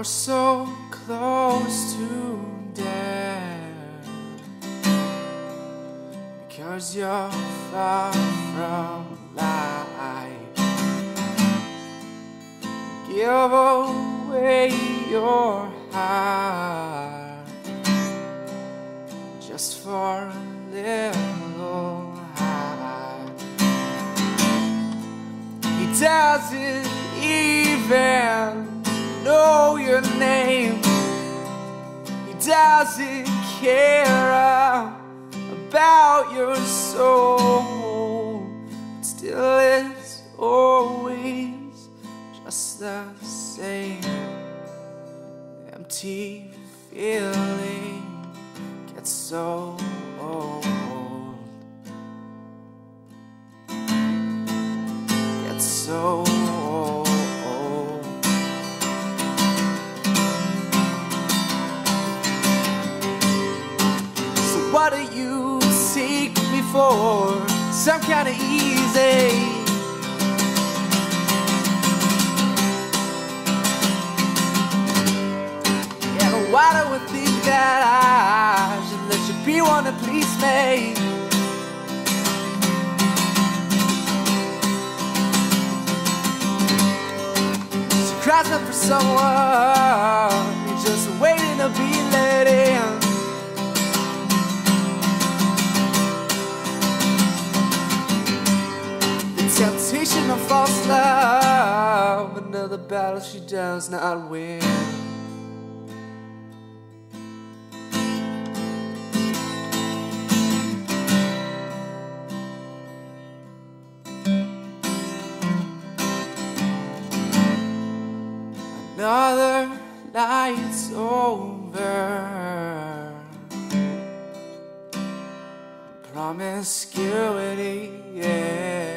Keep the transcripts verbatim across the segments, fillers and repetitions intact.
You're so close to death because you're far from life. Give away your heart just for a little high. He doesn't even know your name. He doesn't care about your soul, but still it's always just the same. Empty feeling gets so old, gets so old. What do you seek me for? Some kind of easy. Yeah, but why do we think that I should let you be one to please me? She cries up for someone, you're just waiting to be let in. Temptation of false love, another battle she does not win. Another night's over, promiscuity, yeah.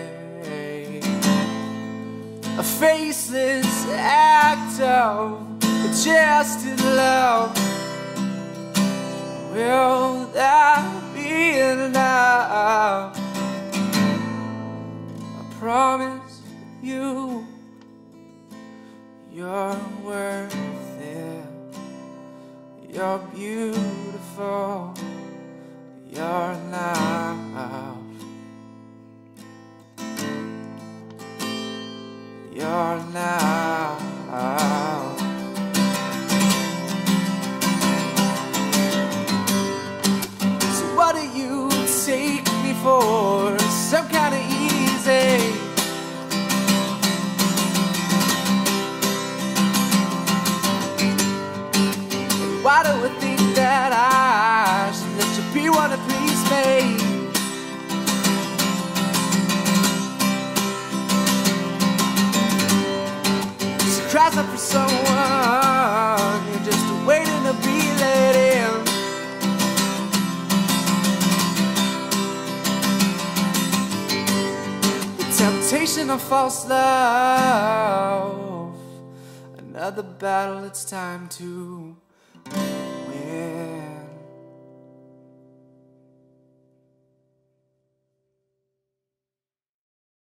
A faceless act of adjusted love. Will that be enough? I promise you, you're worth it. You're beautiful. You're loved. You're now. So what do you take me for? Some kind of easy. And why do we think that I should let you be one to please me? Cries up for someone, you're just waiting to be let in. The temptation of false love, another battle it's time to